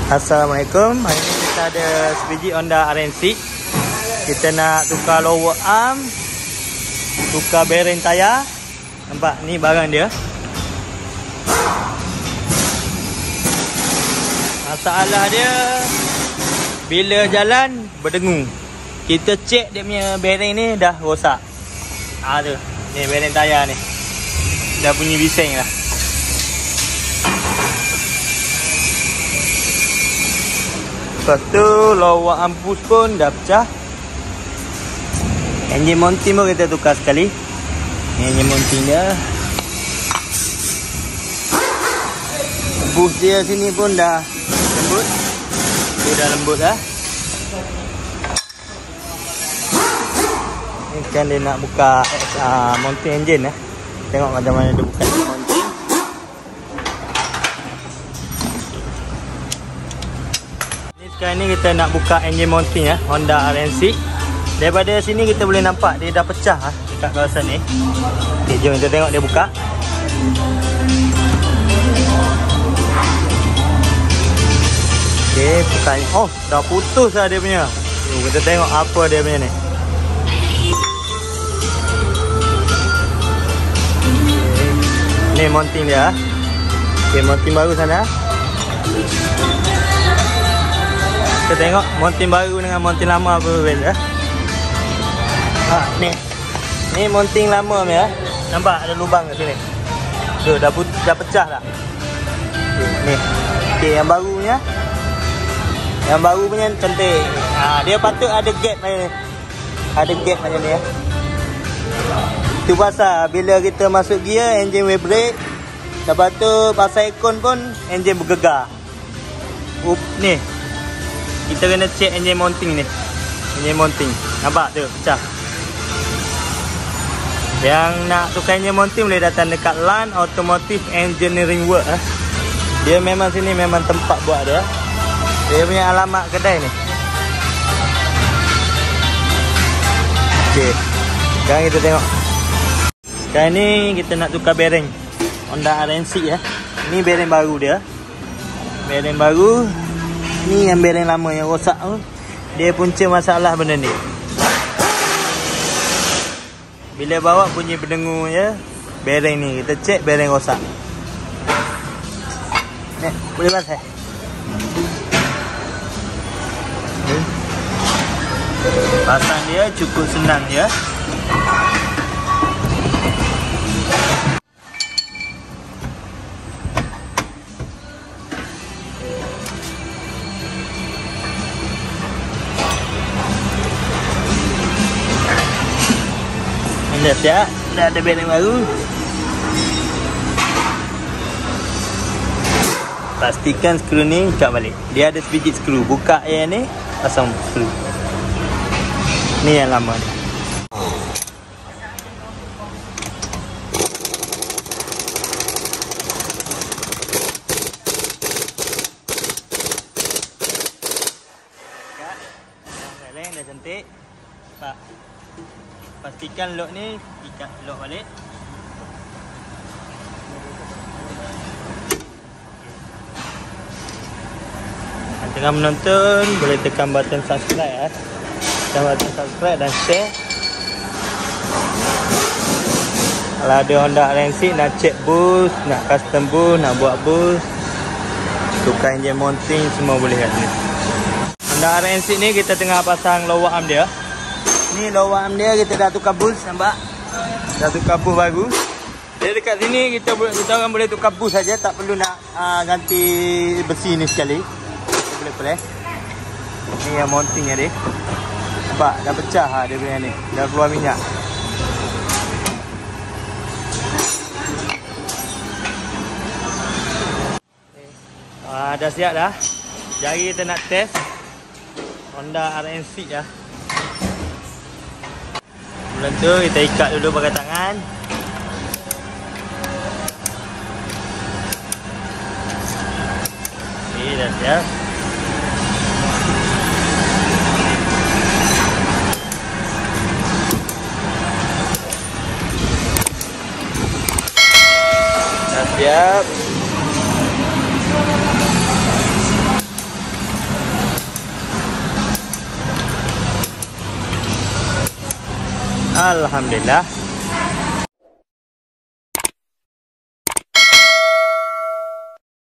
Assalamualaikum. Hari ini kita ada sebiji Honda RNC. Kita nak tukar lower arm, tukar bearing tayar. Nampak ni barang dia. Masalah dia bila jalan berdengung. Kita cek dia punya bearing ni dah rosak. Tu. Ni bearing tayar ni. Dah bunyi bising dah. Lepas tu lower arm push pun dah pecah. Engine mounting pun kita tukar sekali. Ni engine mounting dia. Bush dia sini pun dah lembut. Dia dah lembut dah. Ni kan dia nak buka mounting engine . Tengok macam mana dia buka engine mounting. Sekarang ni kita nak buka engine mounting Honda RNC. Daripada sini kita boleh nampak dia dah pecah dekat kawasan ni. Okay, jom kita tengok dia buka. Okay, buka ni. Oh, dah putus lah dia punya. Kita tengok apa dia punya ni. Ni mounting dia. Okay, mounting baru sana. Kita tengok mounting baru dengan mounting lama apa beza. Ni. Ni mounting lama ni . Nampak ada lubang kat sini. Tu dah pecah dah. Ni. Okey, yang barunya. Yang baru punya cantik. Dia patut ada gap macam ni. Ada gap macam ni . Itu pasal bila kita masuk gear engine vibrate. Lepas tu pasal aircon pun engine bergegar. Ni. Kita kena check engine mounting ni. Engine mounting. Nampak tu pecah. Yang nak tukar engine mounting boleh datang dekat LAN Automotive Engineering Work . Dia memang sini memang tempat buat dia. Dia punya alamat kedai ni. Okey. Sekarang kita tengok. Sekarang ni kita nak tukar bearing Honda RNC . Ni bearing baru dia. Bearing baru. Ni yang bearing lama yang rosak tu. Dia punca masalah benda ni. Bila bawa bunyi berdengung je bearing ni. Kita cek bearing rosak. Ni, boleh pasang. Pasang dia cukup senang je. Dah siap, dah ada bearing baru. Pastikan skru ni ikat balik. Dia ada sebiji skru. Buka yang ni, pasang skru. Ni yang lama ni. Bearing dah cantik. Pak. Pastikan lock ni ikat lock balik. Tengah menonton boleh tekan button subscribe . Tekan button subscribe dan share. Kalau ada Honda RNC nak check boost, nak custom boost, nak buat boost, tukar engine mounting semua boleh kat sini. Honda RNC ni kita tengah pasang lower arm dia. Ni lower arm dia kita dah tukar boost, nampak? Dah tukar boost baru. Jadi dekat sini kita orang boleh tukar boost saja, tak perlu nak ganti besi ni sekali. Kita boleh press. Ni yang mounting dia. Nampak dah pecah dia punya ni. Dah keluar minyak. Dah siap dah. Jari kita nak test Honda RNC . Sebelum tu kita ikat dulu pakai tangan. Okey, dah siap. Dah siap. Alhamdulillah.